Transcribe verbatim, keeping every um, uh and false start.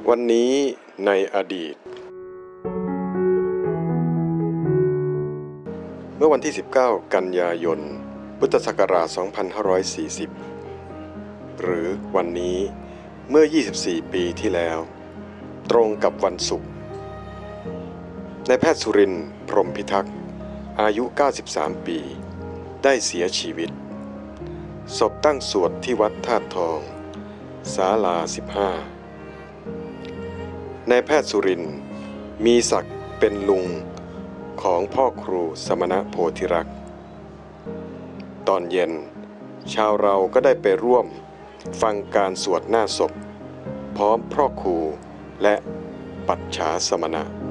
วันนี้ในอดีตเมื่อวันที่สิบเก้ากันยายนพุทธศักราชสองพันห้าร้อยสี่สิบหรือวันนี้เมื่อยี่สิบสี่ปีที่แล้วตรงกับวันศุกร์นายแพทย์สุรินทร์พรหมพิทักษ์อายุเก้าสิบสามปีได้เสียชีวิตศพตั้งสวดที่วัดธาตุทองศาลาสิบห้านายแพทย์สุรินทร์มีศักดิ์เป็นลุงของพ่อครูสมณโพธิรักษ์ตอนเย็นชาวเราก็ได้ไปร่วมฟังการสวดหน้าศพพร้อมพ่อครูและปัจฉาสมณะ